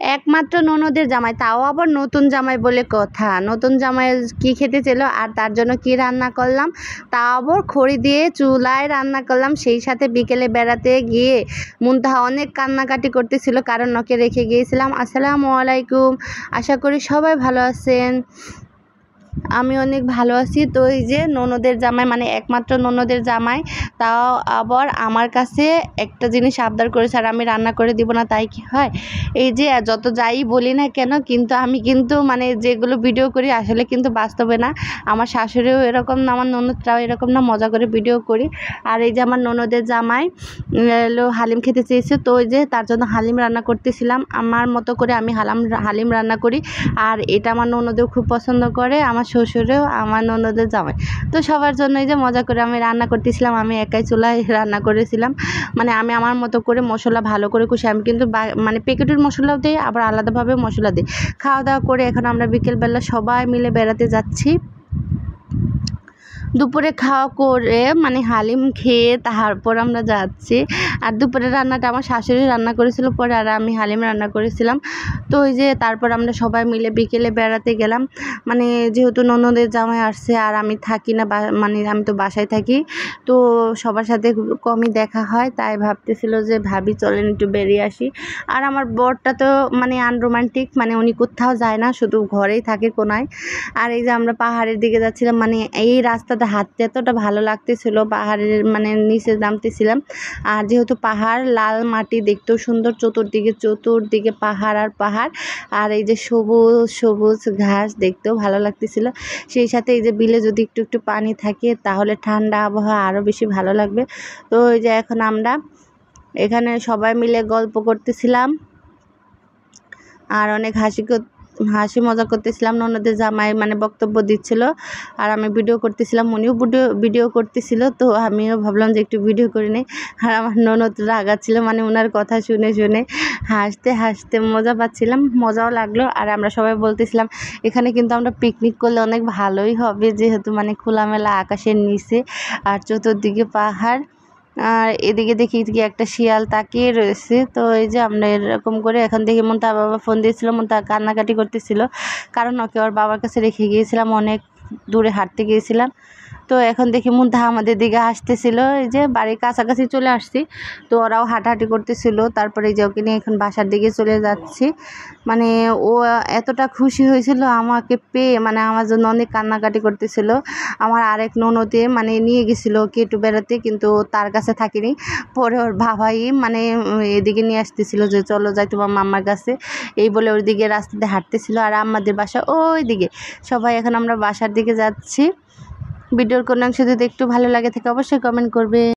একমাত্র ননদের জামাই, তাও আবার নতুন জামাই বলে কথা। নতুন জামাই কি খেতে ছিল আর তার জন্য কি রান্না করলাম, তাও আবার খড়ি দিয়ে চুলায় রান্না করলাম। সেই সাথে বিকেলে বেড়াতে গিয়ে মুনতাহা অনেক কান্নাকাটি করতেছিল, কারণ ওকে রেখে গিয়েছিলাম। আসসালামু আলাইকুম, আশা করি সবাই ভালো আছেন। আমি অনেক ভালো আছি। তো এই যে ননদের জামাই, মানে একমাত্র ননদের জামাই, তাও আবার আমার কাছে একটা জিনিস আবদার করেছে, আর আমি রান্না করে দিব না তাই কি হয়? এই যে যত যাই বলি না কেন, কিন্তু আমি কিন্তু মানে যেগুলো ভিডিও করি আসলে কিন্তু বাস্তবে না। আমার শাশুড়িও এরকম না, আমার ননদরাও এরকম না, মজা করে ভিডিও করি। আর এই যে আমার ননদের জামাই হালিম খেতে চেয়েছে, তো ওই যে তার জন্য হালিম রান্না করতেছিলাম। আমার মতো করে আমি হালিম রান্না করি, আর এটা আমার ননদেও খুব পছন্দ করে, আমার শ্বশুরেও, আমার ননদের জামাই। তো সবার জন্য এই যে মজা করে আমি রান্না করতেছিলাম। আমি একাই চুলায় রান্না করেছিলাম, মানে আমি আমার মতো করে মশলা ভালো করে কষি। আমি কিন্তু মানে প্যাকেটের মশলাও দিই, আবার আলাদাভাবে মশলা দিই। খাওয়া দাওয়া করে এখন আমরা বিকেলবেলা সবাই মিলে বেড়াতে যাচ্ছি। দুপুরে খাওয়া করে মানে হালিম খেয়ে তারপর আমরা যাচ্ছি। আর দুপুরের রান্নাটা আমার শাশুড়ি রান্না করেছিল পরে, আর আমি হালিম রান্না করেছিলাম। তো ওই যে তারপর আমরা সবাই মিলে বিকেলে বেড়াতে গেলাম। মানে যেহেতু ননদের জামাই আসছে আর আমি থাকি না, মানে আমি তো বাসায় থাকি, তো সবার সাথে কমই দেখা হয়, তাই ভাবতেছিল যে ভাবি চলেন একটু বেরিয়ে আসি। আর আমার বরটা তো মানে আনরোমান্টিক, মানে উনি কোথাও যায় না, শুধু ঘরেই থাকে কোনায়। আর এই যে আমরা পাহাড়ের দিকে যাচ্ছিলাম, মানে এই রাস্তাটা হাঁটতে এতটা ভালো লাগতেছিল, পাহাড়ের মানে নিচে নামতেছিলাম। আর যেহেতু পাহাড়, লাল মাটি, দেখতেও সুন্দর, চতুর্দিকে পাহাড় আর পাহাড়, আর এই যে সবুজ সবুজ ঘাস, দেখতেও ভালো লাগতেছিল। সেই সাথে এই যে বিলে যদি একটু একটু পানি থাকে তাহলে ঠান্ডা আবহাওয়া আরও বেশি ভালো লাগবে। তো এই যে এখন আমরা এখানে সবাই মিলে গল্প করতেছিলাম আর অনেক হাসি মজা করতেছিলাম। ননদের জামাই মানে বক্তব্য দিচ্ছিল আর আমি ভিডিও করতেছিলাম, উনিও ভিডিও করতেছিল। তো আমিও ভাবলাম যে একটু ভিডিও করে নিই। আর আমার ননদ রাগাচ্ছিল, মানে ওনার কথা শুনে শুনে হাসতে হাসতে মজা পাচ্ছিলাম, মজাও লাগলো। আর আমরা সবাই বলতেছিলাম এখানে কিন্তু আমরা পিকনিক করলে অনেক ভালোই হবে, যেহেতু মানে খোলামেলা আকাশের নিচে আর চতুর্দিকে পাহাড়, আর এদিকে দেখি কি একটা শিয়াল তাকিয়ে রয়েছে। তো এই যে আমরা এরকম করে এখন দেখি মুনতাহা বাবা ফোন দিয়েছিল, মুনতাহা কান্নাকাটি করতেছিল, কারণ ওকে ওর বাবার কাছে রেখে গিয়েছিলাম, অনেক দূরে হাঁটতে গিয়েছিলাম। তো এখন দেখি মুনতাহা আমাদের দিকে আসতেছিল, এই যে বাড়ির কাছাকাছি চলে আসছি, তো ওরাও হাঁটাহাঁটি করতেছিল। তারপরে এই যে ওকে নিয়ে এখন বাসার দিকে চলে যাচ্ছি। মানে ও এতটা খুশি হয়েছিল আমাকে পেয়ে, মানে আমার জন্য অনেক কান্নাকাটি করতেছিল। আমার আরেক ননদে মানে নিয়ে গেছিলো ওকে একটু বেড়াতে, কিন্তু তার কাছে থাকিনি, পরে ওর বাবাই মানে এদিকে নিয়ে আসতেছিল যে চলো যাই তোমার মাম্মার কাছে, এই বলে ওর দিকে রাস্তাতে হাঁটতেছিল। আর আমাদের বাসা ওই দিকে। সবাই এখন আমরা বাসার দিকে যাচ্ছি। ভিডিওর কোনো অংশ যদি একটু ভালো লাগে থাকে অবশ্যই কমেন্ট করবে।